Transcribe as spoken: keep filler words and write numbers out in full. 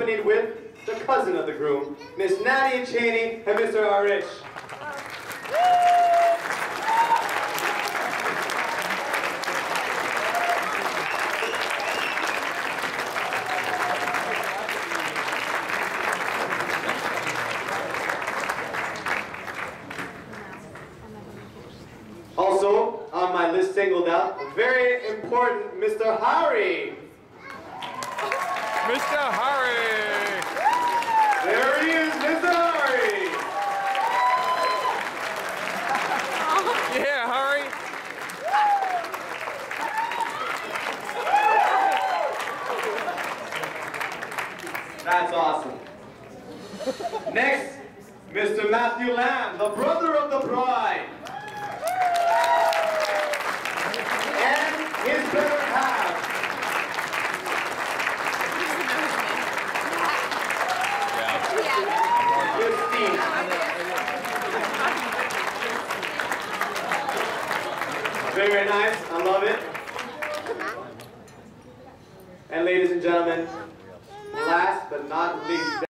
accompanied with the cousin of the groom, Miss Nadia Cheney and Mister Arish. Also, on my list singled out, a very important Mister Hari. Mister Hari! There he is, Mister Hari! Yeah, Hari! That's awesome. Next, Mister Matthew Lamb, the brother of the bride. And his better half. Christine. Very nice, I love it. And ladies and gentlemen, last but not least,